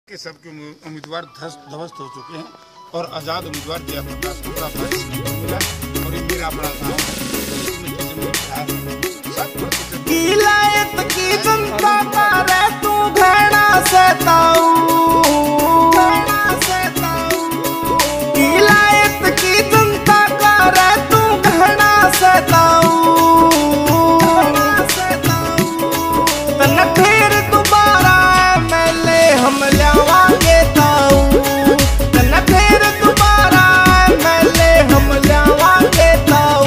के सबके उम्मीदवार ध्वस्त हो चुके हैं और आजाद उम्मीदवार जयप्रकाश को मिला और ये मेरा बड़ा काम की जनता मारे तू घना से ताऊ की जनता करे तू घना से ताऊ तन फिर दोबारा मेले हम लावांगे ताऊ तन फिर दोबारा मेले हम लावांगे ताऊ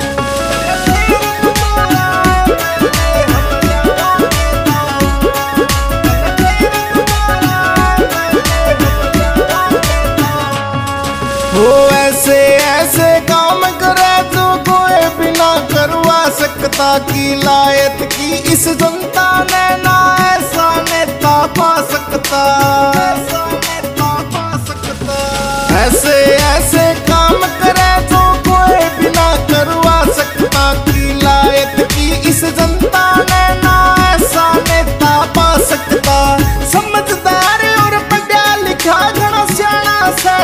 वो ऐसे ऐसे काम करे जो कोई बिना करवा सकता की लायत की इस जनता ने ना ऐसा नेता पा सकता ऐसे ऐसे काम करे जो कोई बिना करवा सकता की लायत की इस जनता ने ना ऐसा नेता पा सकता समझदार और पढ़ा लिखा घना सियाना से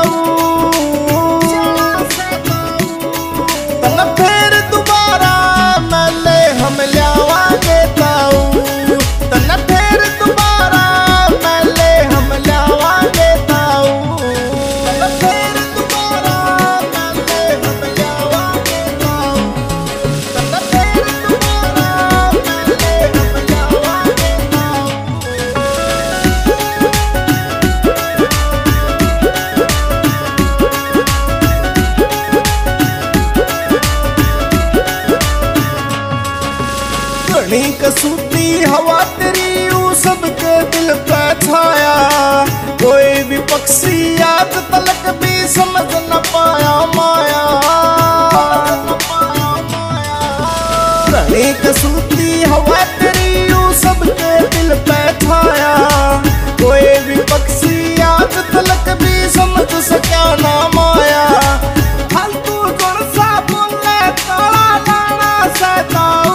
कसूती हवा तेरी सबके दिल पे छाया कोई भी पक्षी आज तलक भी समझ न पाया माया कसूती हवा तेरी सबके दिल पे छाया कोई भी पक्षी आज तलक भी समझ सका ना माया फालतू कौन सा बोले ताला लाना सताऊ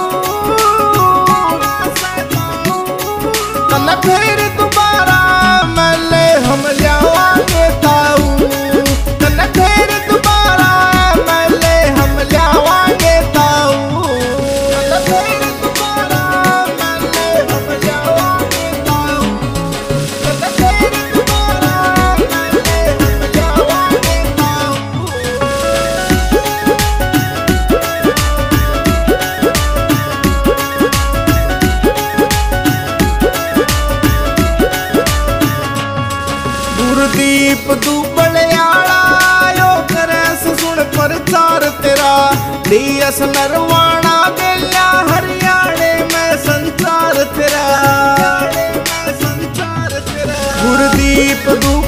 फिर दोबारा मेले हम लावांगे ताऊ तन फिर दोबारा मेले हम लावांगे ताऊ तन फिर दोबारा मेले हम लावांगे ताऊ तन फिर दोबारा मेले हम लावांगे ताऊ दीप दुबलियाला यो करे सुन प्रचार तेरा डीएस नरवाना बेला हरियाणे में संचार तेरा गुरदीप